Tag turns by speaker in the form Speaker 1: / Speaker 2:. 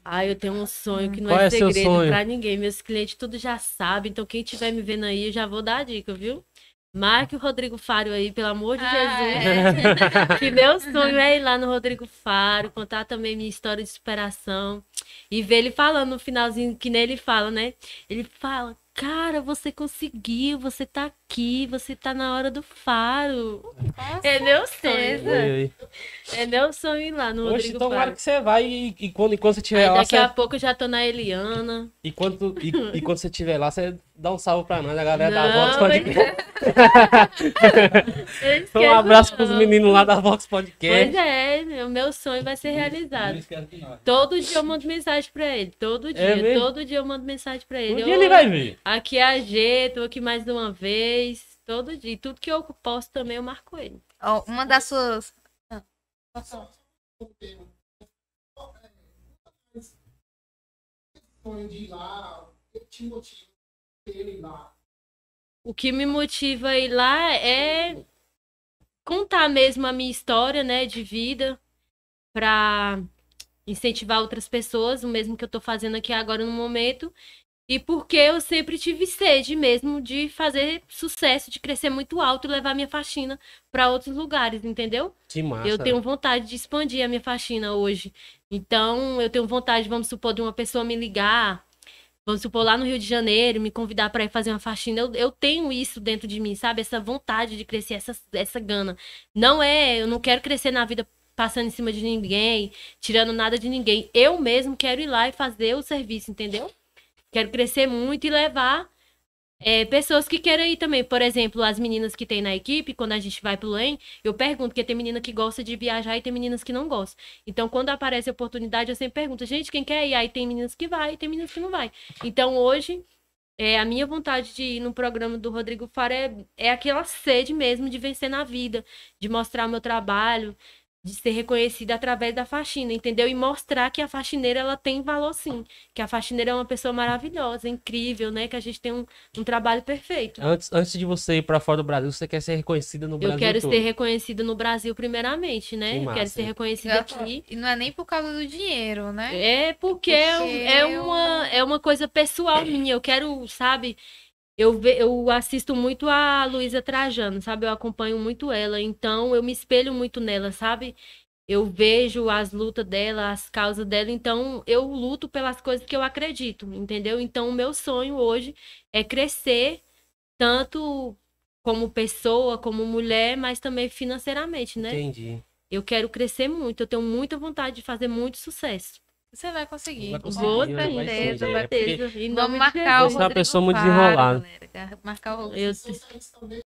Speaker 1: Ah, eu tenho um sonho que não
Speaker 2: Qual
Speaker 1: é
Speaker 2: é seu
Speaker 1: segredo
Speaker 2: sonho?
Speaker 1: pra ninguém. Meus clientes tudo já sabem. Então, quem estiver me vendo aí, eu já vou dar a dica, viu? Marque o Rodrigo Faro aí, pelo amor de
Speaker 3: Ah,
Speaker 1: Jesus.
Speaker 3: é.
Speaker 1: Que meu sonho é ir lá no Rodrigo Faro, contar também minha história de superação. E ver ele falando no finalzinho, que nem ele fala, né? Ele fala, cara, você conseguiu, você tá aqui, você tá na hora do faro.
Speaker 3: Com
Speaker 1: É meu sonho.
Speaker 2: Oi,
Speaker 3: certeza.
Speaker 2: oi.
Speaker 1: É meu sonho ir lá no
Speaker 2: Oxe,
Speaker 1: Rodrigo
Speaker 2: tomara
Speaker 1: Faro.
Speaker 2: que você vai e quando você estiver
Speaker 1: Aí
Speaker 2: lá,
Speaker 1: daqui a
Speaker 2: você.
Speaker 1: pouco eu já tô na Eliana.
Speaker 2: E quando você estiver lá, você dá um salve pra nós, a galera da Vox
Speaker 1: Não, mas
Speaker 2: Podcast.
Speaker 1: eu
Speaker 2: Um
Speaker 1: esqueço
Speaker 2: abraço pros
Speaker 1: não.
Speaker 2: meninos lá da Vox
Speaker 1: Pois
Speaker 2: Podcast.
Speaker 1: é, o meu sonho vai ser realizado. Todo dia eu mando mensagem pra ele.
Speaker 2: É mesmo?
Speaker 1: Todo dia eu mando mensagem pra
Speaker 2: Um
Speaker 1: ele.
Speaker 2: dia ele vai
Speaker 1: Oi,
Speaker 2: ver.
Speaker 1: aqui é a G, tô aqui mais uma vez. Todo dia. E tudo que eu posto também eu marco ele.
Speaker 3: Ó, uma das suas. Ah,
Speaker 4: Sonho de ir lá, o que te motiva a ir lá?
Speaker 1: O que me motiva a ir lá é contar mesmo a minha história, né, de vida, pra incentivar outras pessoas, o mesmo que eu tô fazendo aqui agora no momento. E porque eu sempre tive sede mesmo de fazer sucesso, de crescer muito alto e levar minha faxina para outros lugares, entendeu?
Speaker 2: Que
Speaker 1: Eu
Speaker 2: massa.
Speaker 1: tenho vontade de expandir a minha faxina hoje. Então, eu tenho vontade, vamos supor, de uma pessoa me ligar, vamos supor, lá no Rio de Janeiro, me convidar para ir fazer uma faxina. Eu tenho isso dentro de mim, sabe? Essa vontade de crescer, essa gana. Não é, eu não quero crescer na vida passando em cima de ninguém, tirando nada de ninguém. Eu mesmo quero ir lá e fazer o serviço, entendeu? Quero crescer muito e levar pessoas que queiram ir também. Por exemplo, as meninas que tem na equipe, quando a gente vai pro LEM, eu pergunto, porque tem menina que gosta de viajar e tem meninas que não gostam. Então, quando aparece a oportunidade, eu sempre pergunto, gente, quem quer ir? Aí tem meninas que vai e tem meninas que não vai. Então, hoje, a minha vontade de ir no programa do Rodrigo Faro é aquela sede mesmo de vencer na vida, de mostrar o meu trabalho, de ser reconhecida através da faxina, entendeu? E mostrar que a faxineira, ela tem valor sim, que a faxineira é uma pessoa maravilhosa, incrível, né? Que a gente tem um trabalho perfeito.
Speaker 2: Antes de você ir pra fora do Brasil, você quer ser reconhecida no
Speaker 1: Eu
Speaker 2: Brasil
Speaker 1: quero ser
Speaker 2: todo.
Speaker 1: reconhecida no Brasil primeiramente,
Speaker 2: Que
Speaker 1: né? Eu quero ser
Speaker 2: massa.
Speaker 1: reconhecida aqui.
Speaker 3: E não é nem por causa do dinheiro, né?
Speaker 1: É porque é uma coisa pessoal minha. Eu quero, sabe? Eu assisto muito a Luísa Trajano, sabe? Eu acompanho muito ela, então eu me espelho muito nela, sabe? Eu vejo as lutas dela, as causas dela, então eu luto pelas coisas que eu acredito, entendeu? Então o meu sonho hoje é crescer tanto como pessoa, como mulher, mas também financeiramente, né?
Speaker 2: Entendi.
Speaker 1: Eu quero crescer muito, eu tenho muita vontade de fazer muito sucesso.
Speaker 3: Você vai conseguir.
Speaker 2: Vai
Speaker 3: Com
Speaker 2: conseguir,
Speaker 1: Vou
Speaker 2: vai
Speaker 1: sim,
Speaker 2: sim,
Speaker 3: certeza.
Speaker 1: com
Speaker 2: é porque
Speaker 1: certeza. Em
Speaker 3: Vamos
Speaker 1: nome de
Speaker 3: marcar o
Speaker 2: você é uma
Speaker 1: Jesus.
Speaker 3: Rodrigo
Speaker 2: pessoa muito
Speaker 3: Faro,
Speaker 2: desenrolada.
Speaker 3: galera. Marcar o
Speaker 1: Eu,
Speaker 4: Vocês também